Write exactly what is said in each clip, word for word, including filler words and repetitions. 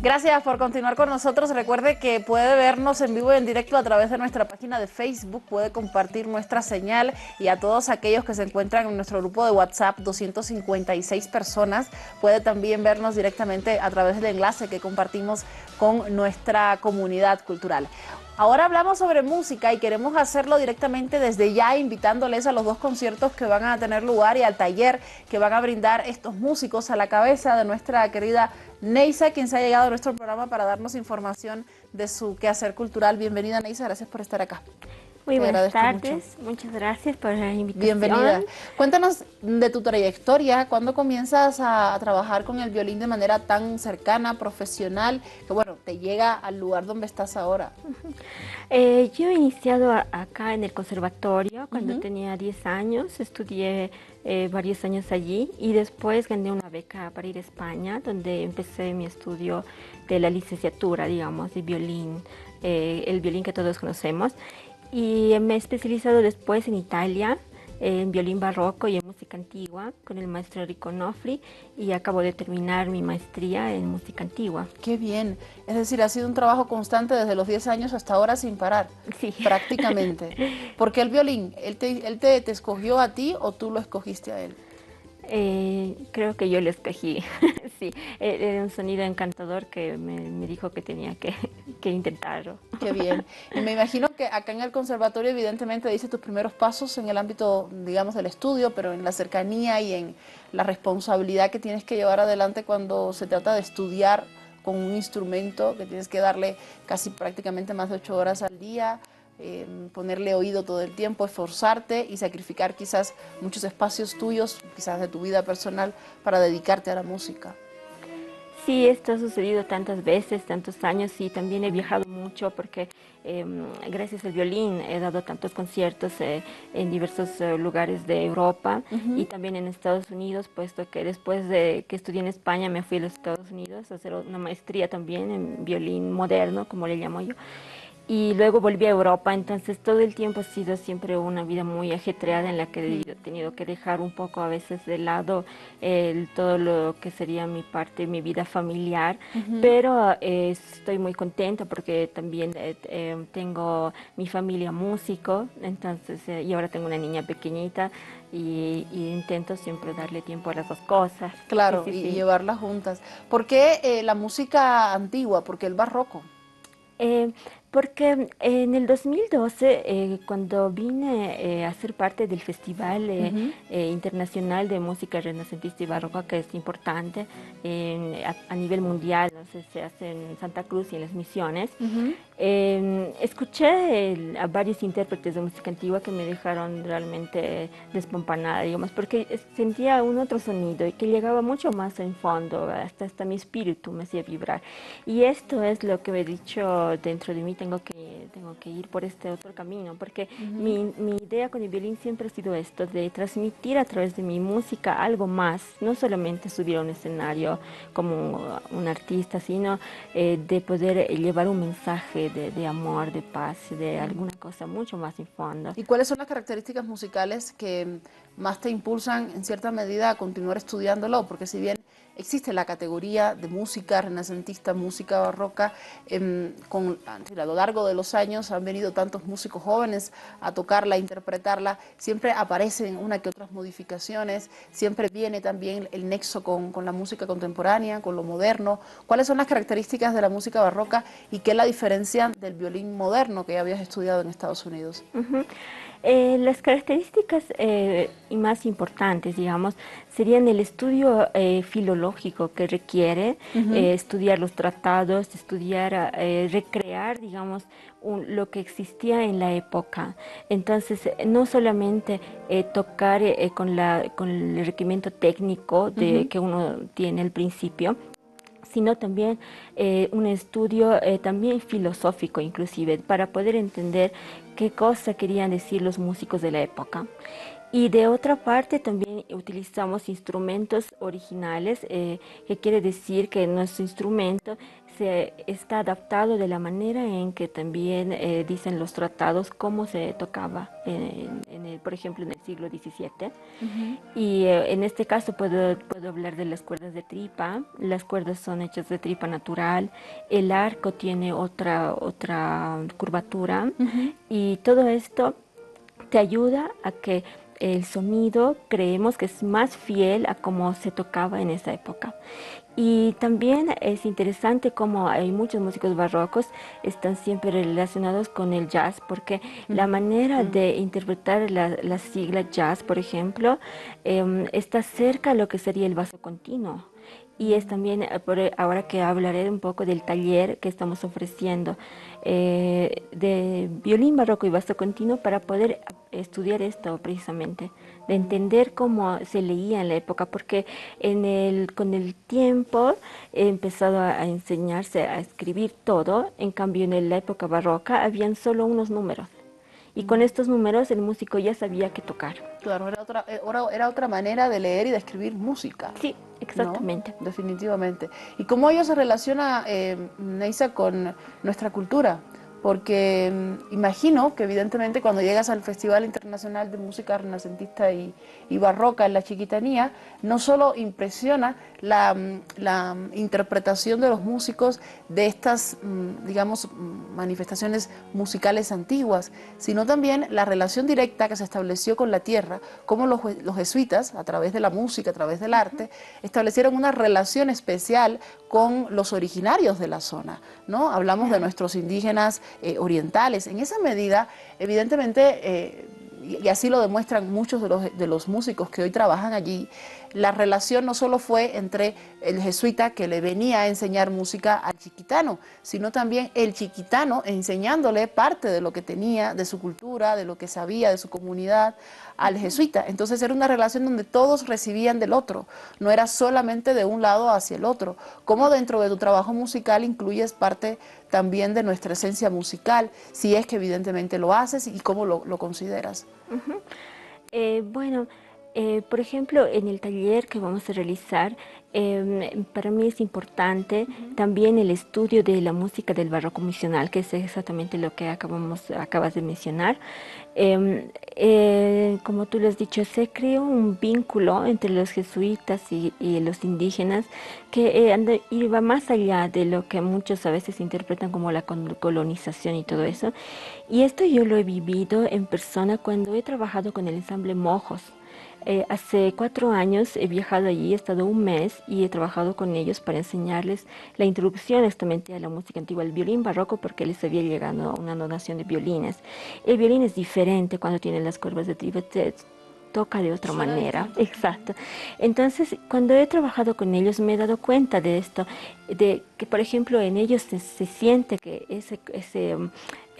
Gracias por continuar con nosotros. Recuerde que puede vernos en vivo y en directo a través de nuestra página de Facebook, puede compartir nuestra señal y a todos aquellos que se encuentran en nuestro grupo de WhatsApp, doscientas cincuenta y seis personas, puede también vernos directamente a través del enlace que compartimos con nuestra comunidad cultural. Ahora hablamos sobre música y queremos hacerlo directamente desde ya, invitándoles a los dos conciertos que van a tener lugar y al taller que van a brindar estos músicos, a la cabeza de nuestra querida Neisa, quien se ha llegado a nuestro programa para darnos información de su quehacer cultural. Bienvenida, Neisa, gracias por estar acá. Muy Te buenas tardes, mucho. Muchas gracias por la invitación. Bienvenida. Cuéntanos de tu trayectoria, ¿cuándo comienzas a, a trabajar con el violín de manera tan cercana, profesional, que bueno, te llega al lugar donde estás ahora? Uh-huh. eh, yo he iniciado a, acá en el conservatorio cuando uh-huh. tenía diez años, estudié eh, varios años allí y después gané una beca para ir a España, donde empecé mi estudio de la licenciatura, digamos, de violín, eh, el violín que todos conocemos. Y me he especializado después en Italia, en violín barroco y en música antigua, con el maestro Enrico Nofri, y acabo de terminar mi maestría en música antigua. ¡Qué bien! Es decir, ha sido un trabajo constante desde los diez años hasta ahora sin parar, sí. prácticamente. ¿Por qué el violín? ¿Él, te, él te, te escogió a ti o tú lo escogiste a él? Eh, creo que yo lo escogí, sí, era un sonido encantador que me, me dijo que tenía que, que intentarlo. Qué bien, y me imagino que acá en el conservatorio evidentemente diste tus primeros pasos en el ámbito, digamos, del estudio, pero en la cercanía y en la responsabilidad que tienes que llevar adelante cuando se trata de estudiar con un instrumento que tienes que darle casi prácticamente más de ocho horas al día. Eh, ponerle oído todo el tiempo, esforzarte y sacrificar quizás muchos espacios tuyos, quizás de tu vida personal, para dedicarte a la música. Sí, esto ha sucedido tantas veces, tantos años, y también he viajado mucho porque eh, gracias al violín he dado tantos conciertos eh, en diversos eh, lugares de Europa uh-huh. y también en Estados Unidos, puesto que después de que estudié en España me fui a los Estados Unidos a hacer una maestría también en violín moderno, como le llamo yo. Y luego volví a Europa, entonces todo el tiempo ha sido siempre una vida muy ajetreada en la que he tenido que dejar un poco a veces de lado eh, todo lo que sería mi parte, mi vida familiar, uh-huh. pero eh, estoy muy contenta porque también eh, eh, tengo mi familia músico, entonces, eh, y ahora tengo una niña pequeñita y, y intento siempre darle tiempo a las dos cosas. Claro, sí, sí, y, sí. y llevarlas juntas. ¿Por qué eh, la música antigua? ¿Por qué el barroco? Eh, porque en el dos mil doce, eh, cuando vine eh, a ser parte del Festival eh, uh-huh. eh, Internacional de Música Renacentista y Barroca, que es importante eh, a, a nivel mundial, no sé, se hace en Santa Cruz y en las Misiones, uh-huh. eh, escuché el, a varios intérpretes de música antigua que me dejaron realmente despampanada, digamos, porque sentía un otro sonido y que llegaba mucho más en fondo, hasta, hasta mi espíritu me hacía vibrar. Y esto es lo que me he dicho dentro de mí, tengo que, tengo que ir por este otro camino, porque uh-huh. mi, mi idea con el violín siempre ha sido esto, de transmitir a través de mi música algo más, no solamente subir a un escenario como un artista, sino eh, de poder llevar un mensaje de, de amor, de paz, de uh-huh. alguna cosa mucho más en fondo. ¿Y cuáles son las características musicales que más te impulsan en cierta medida a continuar estudiándolo? Porque si bien existe la categoría de música renacentista, música barroca, eh, con, a lo largo de los años han venido tantos músicos jóvenes a tocarla, a interpretarla, siempre aparecen una que otras modificaciones, siempre viene también el nexo con, con la música contemporánea, con lo moderno. ¿Cuáles son las características de la música barroca y qué la diferencian del violín moderno que ya habías estudiado en Estados Unidos? Uh-huh. Eh, las características eh, más importantes, digamos, serían el estudio eh, filológico que requiere, uh-huh. eh, estudiar los tratados, estudiar, eh, recrear, digamos, un, lo que existía en la época. Entonces, no solamente eh, tocar eh, con, la, con el requerimiento técnico de, uh-huh. que uno tiene al principio, sino también eh, un estudio eh, también filosófico inclusive, para poder entender qué cosa querían decir los músicos de la época. Y de otra parte también utilizamos instrumentos originales, eh, que quiere decir que nuestro instrumento se está adaptado de la manera en que también eh, dicen los tratados cómo se tocaba, en, en el, por ejemplo, en el siglo diecisiete. Ujú. Y eh, en este caso puedo, puedo hablar de las cuerdas de tripa. Las cuerdas son hechas de tripa natural. El arco tiene otra, otra curvatura. Ujú. Y todo esto te ayuda a que el sonido creemos que es más fiel a cómo se tocaba en esa época. Y también es interesante cómo hay muchos músicos barrocos están siempre relacionados con el jazz, porque la Ujú. manera de interpretar la, la sigla jazz, por ejemplo, em, está cerca a lo que sería el basso continuo. Y es también, eh, por, eh, ahora que hablaré un poco del taller que estamos ofreciendo eh, de violín barroco y basso continuo para poder estudiar esto precisamente, de entender cómo se leía en la época, porque en el, con el tiempo he empezado a, a enseñarse a escribir todo, en cambio en la época barroca habían solo unos números. Y con estos números el músico ya sabía qué tocar. Claro, era otra, eh, era, era otra manera de leer y de escribir música, Sí, ¿no? exactamente. Definitivamente. ¿Y cómo ello se relaciona, eh, Neisa, con nuestra cultura? Porque mm, imagino que evidentemente cuando llegas al Festival Internacional de Música Renacentista y, y Barroca en la Chiquitanía, no solo impresiona la, mm, la mm, interpretación de los músicos de estas, mm, digamos, mm, manifestaciones musicales antiguas, sino también la relación directa que se estableció con la tierra, cómo los, jue- los jesuitas, a través de la música, a través del arte, establecieron una relación especial con los originarios de la zona, ¿no? Hablamos de nuestros indígenas eh, orientales. En esa medida, evidentemente, eh, y y así lo demuestran muchos de los, de los músicos que hoy trabajan allí, la relación no solo fue entre el jesuita que le venía a enseñar música al chiquitano, sino también el chiquitano enseñándole parte de lo que tenía, de su cultura, de lo que sabía, de su comunidad, al jesuita. Entonces era una relación donde todos recibían del otro, no era solamente de un lado hacia el otro. Como dentro de tu trabajo musical incluyes parte también de nuestra esencia musical, si es que evidentemente lo haces y cómo lo, lo consideras. Ujú. Eh, bueno, eh, por ejemplo, en el taller que vamos a realizar, em, para mí es importante también el estudio de la música del barroco misional, que es exactamente lo que acabamos, acabas de mencionar. Em, eh, como tú lo has dicho, se creó un vínculo entre los jesuitas y, y los indígenas que eh, anda- iba más allá de lo que muchos a veces interpretan como la col- colonización y todo eso. Y esto yo lo he vivido en persona cuando he trabajado con el ensamble Mojos. Eh, hace cuatro años he viajado allí, he estado un mes y he trabajado con ellos para enseñarles la introducción justamente a la música antigua, el violín barroco, porque les había llegado una donación de violines. El violín es diferente cuando tiene las cuerdas de trivet, toca de otra Suena manera, distinto. exacto. Entonces, cuando he trabajado con ellos me he dado cuenta de esto, de que, por ejemplo, en ellos se, se siente que ese, ese um,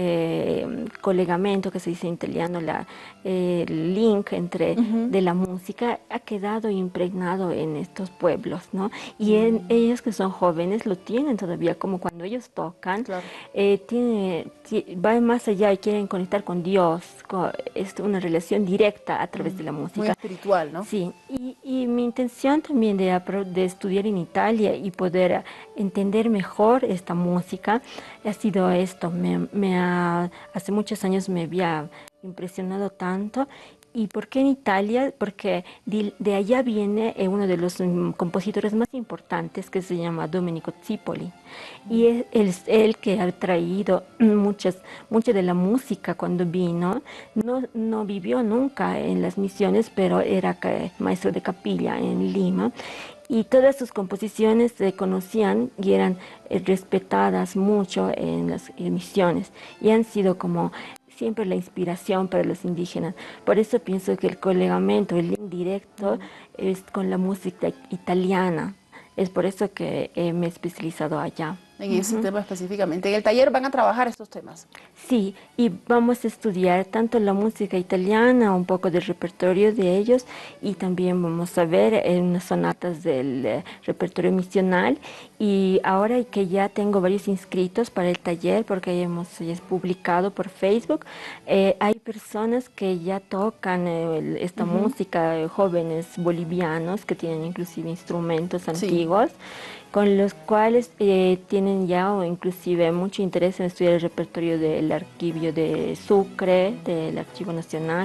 eh, colegamento que se dice en italiano, la, eh, el link entre Ujú. de la música ha quedado impregnado en estos pueblos, ¿no? Y en, Mm, ellos que son jóvenes lo tienen todavía, como cuando ellos tocan, claro. eh, tiene, ti- va más allá y quieren conectar con Dios, con, es una relación directa a través Mm, de la muy música. espiritual, ¿no? Sí, y, y mi intención también de, apro- de estudiar en Italia y poder eh, entender mejor esta música ha sido esto. Me, me ha- hace muchos años me había impresionado tanto. ¿Y por qué en Italia? Porque de, de allá viene eh, uno de los mm, compositores más importantes que se llama Domenico Zipoli. Y es, él es el que ha traído muchas, mucha de la música cuando vino. No, no vivió nunca en las misiones, pero era ca- maestro de capilla en Lima. Y todas sus composiciones se conocían y eran eh, respetadas mucho en las eh, misiones. Y han sido como siempre la inspiración para los indígenas. Por eso pienso que el colegamento, el link directo Mm. es con la música italiana. Es por eso que eh, me he especializado allá. en ese Ujú. tema específicamente. En el taller van a trabajar estos temas. Sí, y vamos a estudiar tanto la música italiana, un poco del repertorio de ellos, y también vamos a ver eh, unas sonatas del eh, repertorio misional. Y ahora que ya tengo varios inscritos para el taller, porque ya hemos ya es publicado por Facebook, eh, hay personas que ya tocan eh, el- esta Ujú. música, eh, jóvenes bolivianos que tienen inclusive instrumentos Sí. antiguos, con los cuales eh, tienen ya o inclusive mucho interés en estudiar el repertorio del archivio de Sucre, del Archivo Nacional,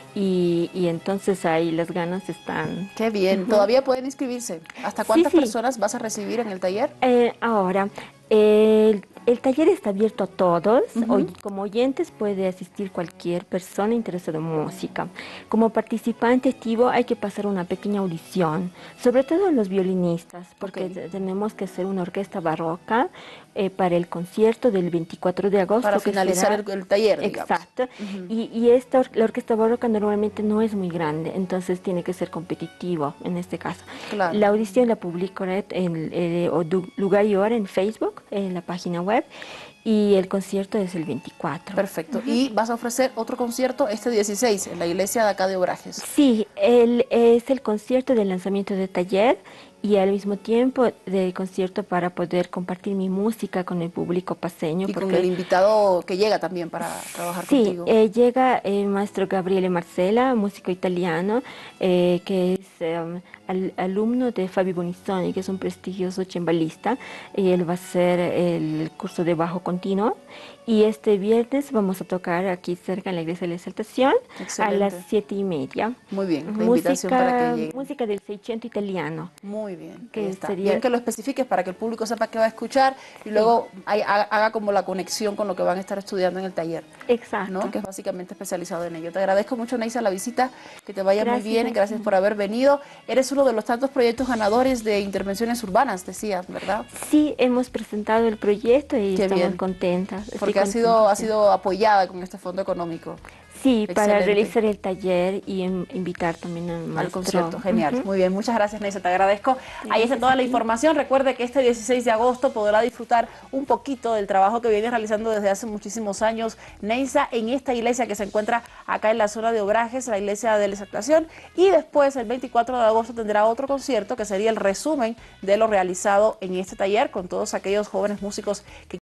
y, y entonces ahí las ganas están. Qué bien. Ujú. Todavía pueden inscribirse. ¿Hasta Sí, cuántas sí. personas vas a recibir en el taller? Eh, ahora, el, el taller está abierto a todos. Ujú. Oy- como oyentes puede asistir cualquier persona interesada en música. Como participante activo hay que pasar una pequeña audición, sobre todo los violinistas, porque Ok. te- tenemos que hacer una orquesta barroca eh, para el concierto del veinticuatro de agosto, Para que finalizar será. el, el taller, digamos. Exacto. Ujú. Y, y esta, or- la orquesta barroca normalmente no es muy grande, entonces tiene que ser competitivo en este caso. Claro. La audición la publicaré en eh, o du- lugar y hora en Facebook, en la página web, y el concierto es el veinticuatro. Perfecto. Y vas a ofrecer otro concierto este dieciséis en la iglesia de acá de Obrajes. Sí, el, es el concierto de lanzamiento de taller y al mismo tiempo del concierto para poder compartir mi música con el público paseño. Y con Porque el invitado que llega también para trabajar sí, contigo. eh, llega el maestro Gabriele Marcella, músico italiano, eh, que es eh, al- alumno de Fabio Bonissoni, que es un prestigioso cembalista, y él va a hacer el curso de bajo continuo. Y este viernes vamos a tocar aquí cerca en la iglesia de la Exaltación a las Excelente. siete y media. Muy bien, la invitación para que Música, lleguen. música del Seicento italiano. Muy bien, ahí Que está. sería- Bien que lo especifiques para que el público sepa qué va a escuchar y luego hay- haga, haga como la conexión con lo que van a estar estudiando en el taller, Exacto. ¿no? Que es básicamente especializado en ello. Te agradezco mucho, Neisa, la visita, que te vaya muy Gracias. bien, gracias por haber venido. Eres uno de los tantos proyectos ganadores de intervenciones urbanas, decías, ¿verdad? Sí, hemos presentado el proyecto y Qué estamos bien. contentas. Estoy Porque ha sido, contenta, ha sí. sido apoyada con este fondo económico. Sí, para Excelente. realizar el taller y em- invitar también al maestro. Al concierto, genial, Ujú. muy bien, muchas gracias, Neisa, te agradezco. Ahí está Gracias toda a la ti. información. Recuerde que este dieciséis de agosto podrá disfrutar un poquito del trabajo que viene realizando desde hace muchísimos años Neisa en esta iglesia que se encuentra acá en la zona de Obrajes, la iglesia de la Exaltación, y después el veinticuatro de agosto tendrá otro concierto que sería el resumen de lo realizado en este taller con todos aquellos jóvenes músicos que